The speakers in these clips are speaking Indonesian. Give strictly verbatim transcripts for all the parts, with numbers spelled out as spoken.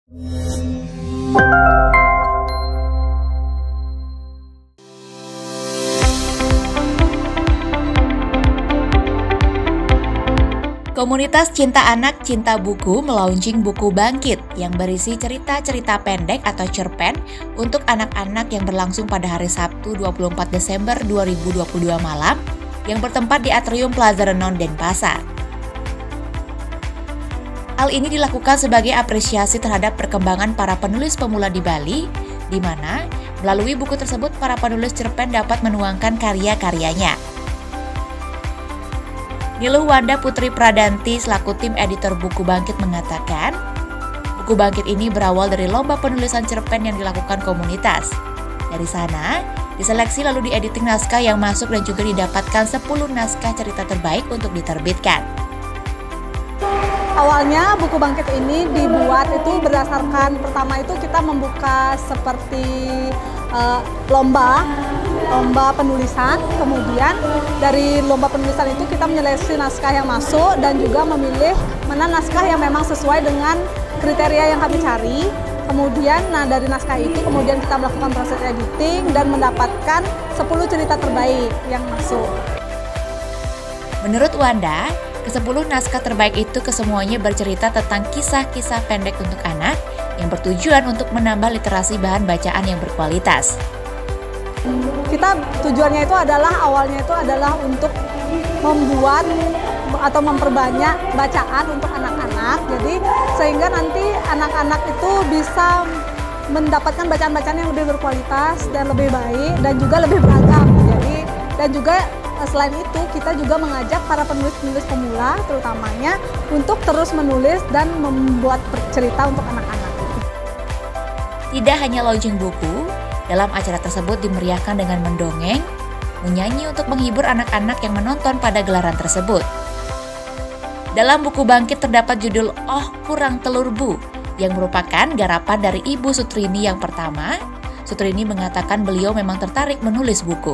Komunitas Cinta Anak Cinta Buku melaunching buku Bangkit yang berisi cerita-cerita pendek atau cerpen untuk anak-anak yang berlangsung pada hari Sabtu dua puluh empat Desember dua ribu dua puluh dua malam yang bertempat di Atrium Plaza Renon, Denpasar. Hal ini dilakukan sebagai apresiasi terhadap perkembangan para penulis pemula di Bali, di mana melalui buku tersebut para penulis cerpen dapat menuangkan karya-karyanya. Niluh Wanda Putri Pradanti selaku tim editor buku Bangkit mengatakan, buku Bangkit ini berawal dari lomba penulisan cerpen yang dilakukan komunitas. Dari sana, diseleksi lalu diediting naskah yang masuk dan juga didapatkan sepuluh naskah cerita terbaik untuk diterbitkan. Awalnya buku Bangkit ini dibuat itu berdasarkan, pertama itu kita membuka seperti uh, lomba lomba penulisan, kemudian dari lomba penulisan itu kita menyeleksi naskah yang masuk dan juga memilih mana naskah yang memang sesuai dengan kriteria yang kami cari. Kemudian nah dari naskah itu kemudian kita melakukan proses editing dan mendapatkan sepuluh cerita terbaik yang masuk. Menurut Wanda, kesepuluh naskah terbaik itu kesemuanya bercerita tentang kisah-kisah pendek untuk anak yang bertujuan untuk menambah literasi bahan bacaan yang berkualitas. Kita tujuannya itu adalah awalnya itu adalah untuk membuat atau memperbanyak bacaan untuk anak-anak, jadi sehingga nanti anak-anak itu bisa mendapatkan bacaan-bacaan yang lebih berkualitas dan lebih baik dan juga lebih beragam. Jadi dan juga selain itu kita juga mengajak para penulis-penulis pemula terutamanya untuk terus menulis dan membuat cerita untuk anak-anak. Tidak hanya launching buku, dalam acara tersebut dimeriahkan dengan mendongeng, menyanyi untuk menghibur anak-anak yang menonton pada gelaran tersebut. Dalam buku Bangkit terdapat judul Oh Kurang Telur Bu, yang merupakan garapan dari Ibu Sutrini yang pertama. Sutrini mengatakan beliau memang tertarik menulis buku.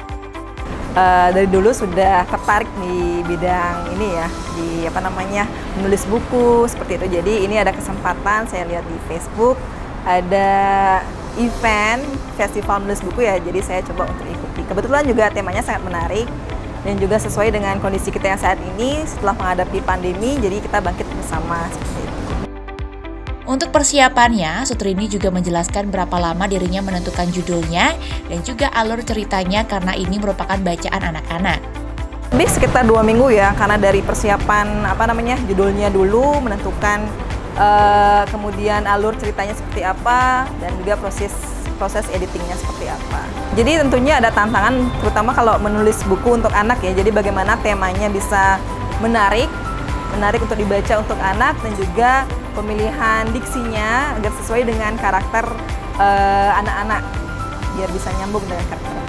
Uh, dari dulu sudah tertarik di bidang ini ya, di apa namanya menulis buku seperti itu. Jadi ini ada kesempatan saya lihat di Facebook ada event festival menulis buku ya, jadi saya coba untuk ikuti. Kebetulan juga temanya sangat menarik dan juga sesuai dengan kondisi kita yang saat ini setelah menghadapi pandemi, jadi kita bangkit bersama seperti itu. Untuk persiapannya, Sutrini juga menjelaskan berapa lama dirinya menentukan judulnya dan juga alur ceritanya karena ini merupakan bacaan anak-anak. Lebih sekitar dua minggu ya, karena dari persiapan apa namanya judulnya dulu, menentukan Uh, kemudian alur ceritanya seperti apa dan juga proses proses editingnya seperti apa. Jadi tentunya ada tantangan, terutama kalau menulis buku untuk anak ya. Jadi bagaimana temanya bisa menarik, menarik untuk dibaca untuk anak dan juga pemilihan diksinya agar sesuai dengan karakter anak-anak uh, biar bisa nyambung dengan karakter mereka.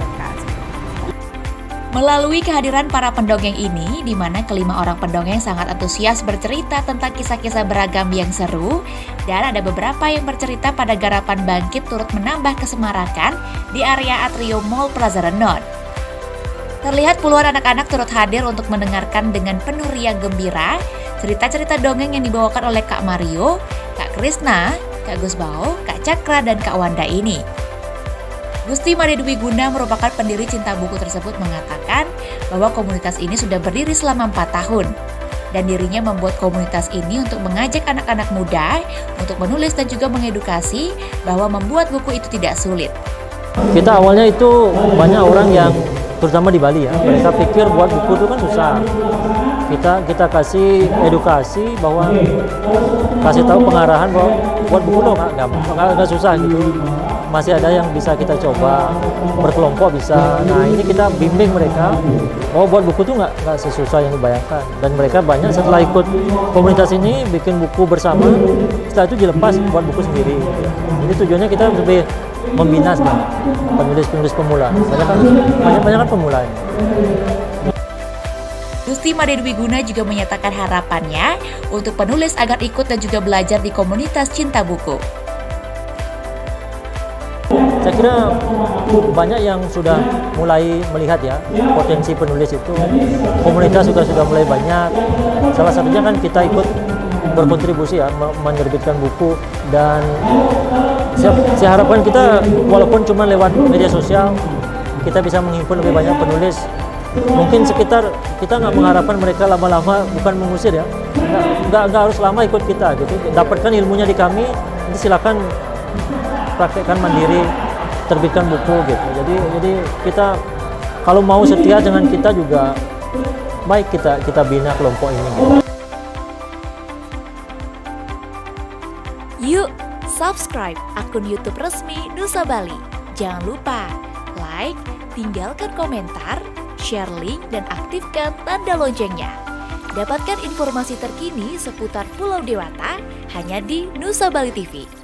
Melalui kehadiran para pendongeng ini, di mana kelima orang pendongeng sangat antusias bercerita tentang kisah-kisah beragam yang seru, dan ada beberapa yang bercerita pada garapan Bangkit turut menambah kesemarakan di area Atrium Mall Plaza Renon. Terlihat puluhan anak-anak turut hadir untuk mendengarkan dengan penuh riang gembira cerita-cerita dongeng yang dibawakan oleh Kak Mario, Kak Krisna, Kak Gusbao, Kak Cakra, dan Kak Wanda ini. Gusti Made Dwi Guna merupakan pendiri Cinta Buku tersebut mengatakan bahwa komunitas ini sudah berdiri selama empat tahun dan dirinya membuat komunitas ini untuk mengajak anak-anak muda untuk menulis dan juga mengedukasi bahwa membuat buku itu tidak sulit. Kita awalnya itu banyak orang yang terutama di Bali ya, mereka pikir buat buku itu kan susah. Kita kita kasih edukasi bahwa kasih tahu pengarahan bahwa buat buku itu nggak gampang, nggak susah gitu. Masih ada yang bisa kita coba berkelompok bisa. Nah ini kita bimbing mereka, oh buat buku itu nggak nggak sesusah yang dibayangkan. Dan mereka banyak setelah ikut komunitas ini bikin buku bersama, setelah itu dilepas buat buku sendiri. Jadi tujuannya kita lebih membina sebenarnya penulis-penulis pemula. Banyak kan, banyak banyak kan pemula ini. Gusti Made Dwi Guna juga menyatakan harapannya untuk penulis agar ikut dan juga belajar di komunitas Cinta Buku. Saya kira banyak yang sudah mulai melihat ya potensi penulis itu. Komunitas juga sudah mulai banyak. Salah satunya kan kita ikut berkontribusi ya menerbitkan buku, dan saya, saya harapkan kita walaupun cuma lewat media sosial kita bisa menghimpun lebih banyak penulis. Mungkin sekitar kita nggak mengharapkan mereka lama-lama, bukan mengusir ya, nggak nggak harus lama ikut kita gitu. Dapatkan ilmunya di kami, nanti silakan praktekkan mandiri, terbitkan buku gitu. Jadi jadi kita kalau mau setia dengan kita juga baik, kita kita bina kelompok ini gitu. Yuk, subscribe akun YouTube resmi Nusa Bali. Jangan lupa like, tinggalkan komentar, share link, dan aktifkan tanda loncengnya. Dapatkan informasi terkini seputar Pulau Dewata hanya di Nusa Bali T V.